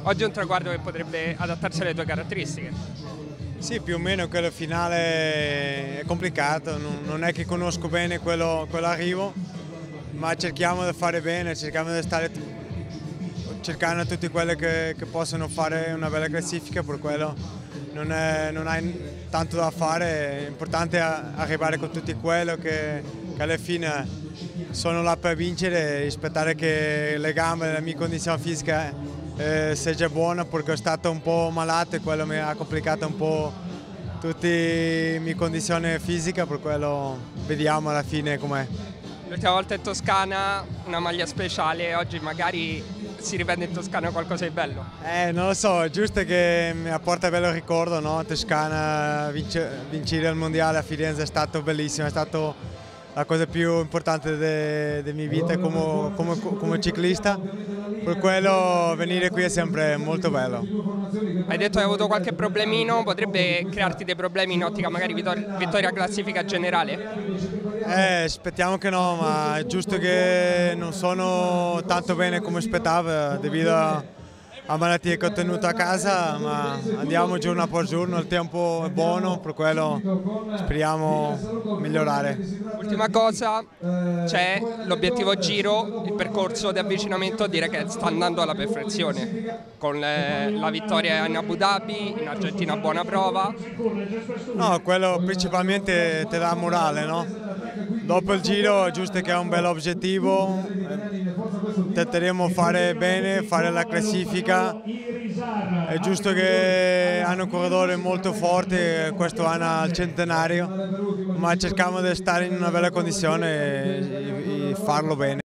Oggi è un traguardo che potrebbe adattarsi alle tue caratteristiche. Sì, più o meno quello finale è complicato, non è che conosco bene quello arrivo, ma cerchiamo di fare bene, cerchiamo di stare cercando tutti quelli che possono fare una bella classifica, per quello non hai tanto da fare, è importante arrivare con tutti quelli che alla fine sono là per vincere e aspettare che le gambe e la mia condizione fisica sia già buona, perché ho stato un po' malato e quello mi ha complicato un po' tutte le mie condizioni fisiche, per quello vediamo alla fine com'è. L'ultima volta in Toscana una maglia speciale, oggi magari si riprende in Toscana qualcosa di bello? Non lo so, è giusto che mi apporta bello ricordo, no? Toscana, vincere il mondiale a Firenze è stato bellissimo, è stato la cosa più importante della mia vita come ciclista, per quello venire qui è sempre molto bello. Hai detto che hai avuto qualche problemino, potrebbe crearti dei problemi in ottica magari vittoria classifica generale? Aspettiamo che no, ma è giusto che non sono tanto bene come aspettavo devido a malattie che ho tenuto a casa, ma andiamo giorno per giorno, il tempo è buono, per quello speriamo migliorare. Ultima cosa, c'è l'obiettivo giro, il percorso di avvicinamento direi che sta andando alla perfezione, con la vittoria in Abu Dhabi, in Argentina buona prova. No, quello principalmente ti dà morale, no? Dopo il giro è giusto che è un bel obiettivo, tenteremo di fare bene, fare la classifica, è giusto che hanno un corridore molto forte, questo anno al centenario, ma cerchiamo di stare in una bella condizione e farlo bene.